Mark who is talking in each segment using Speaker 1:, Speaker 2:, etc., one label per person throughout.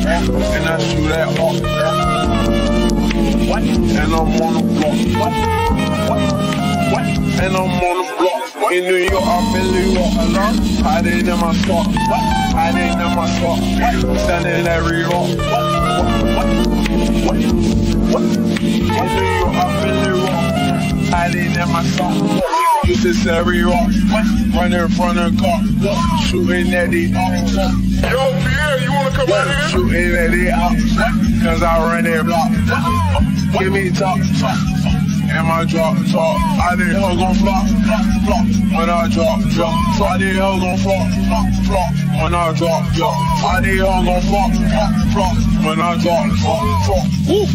Speaker 1: and I shoot that hawk. What? And I'm on the block. What? And I'm on the block. In New York, I'm in New York alone. Hiding in my spot. Hiding in my spot. Standing every rock. What? In New York, I'm in New York. Hiding in my spot. This is every rock. Running from the car. Shooting at the Yo, Pierre, you wanna come out here? Shooting at the cause I run that block. Give me top. And my drop. I did hell gon' flop. When I drop. I did hell gon' flop. When I drop. I did hell gon' flop. When I drop.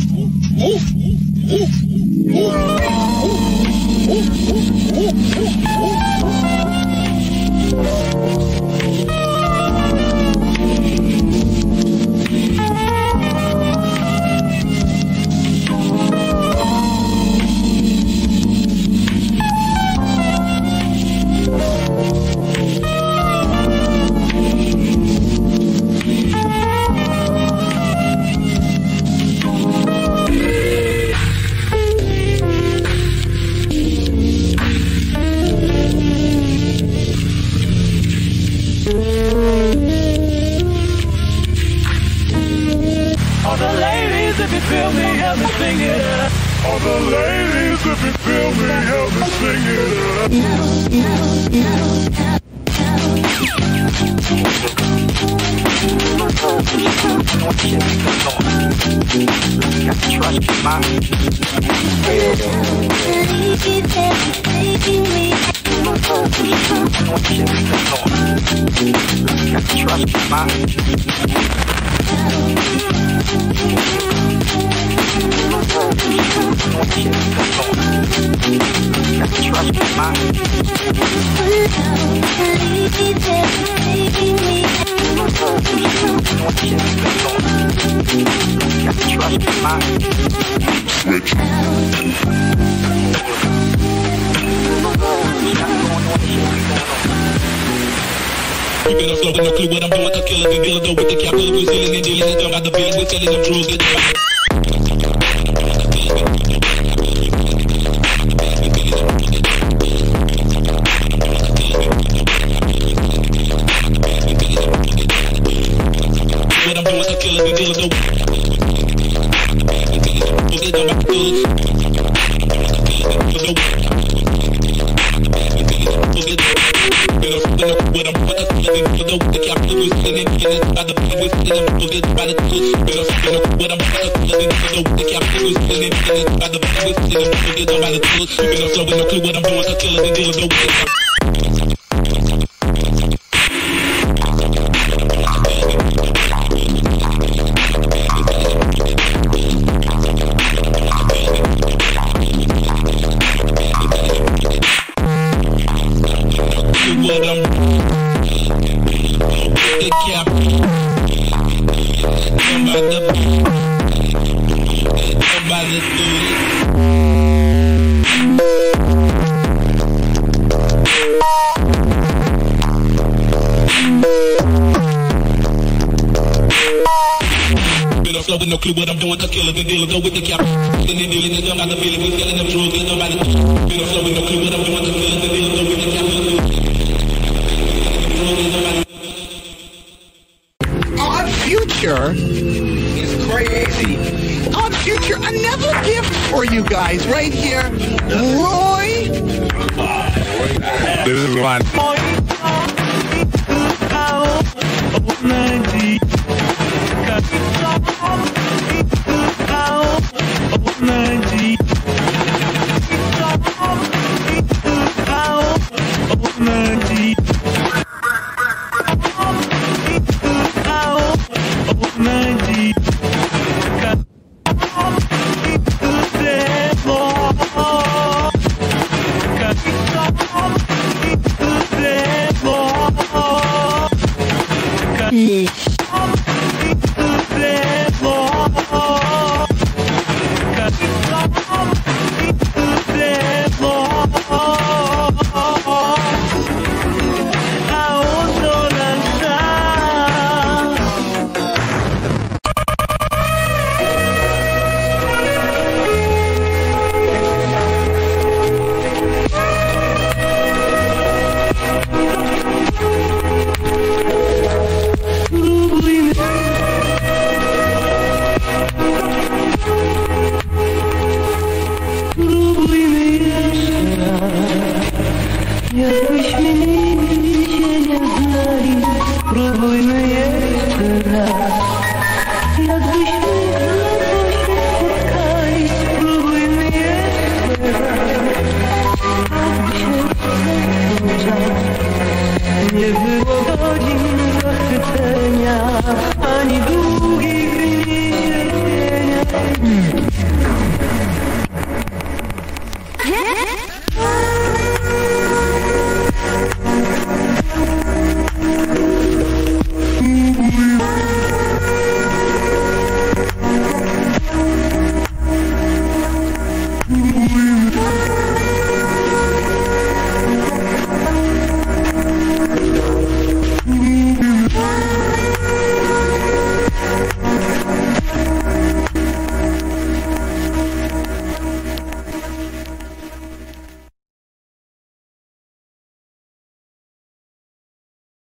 Speaker 2: All the ladies, if you feel me, help me sing it. All the ladies, if you feel me, help me sing it.
Speaker 3: Trust my trust my
Speaker 4: You better flow with no clue what I'm doing. A killer and dealer, though, with the capital, Brazilian and dealing. Don't got the bills, we're telling them drugs. Get what I'm doing, a killer and dealer, though. With no clue what I'm doing, a killer and dealer, go with the cap. Then they dealing and don't got the feeling, we're selling them drugs, and nobody. You know, flow with no clue what I'm doing, a killer and dealer, go with the cap.
Speaker 5: Our future is crazy. Our future, another gift for you guys right here. Roy.
Speaker 1: This is one.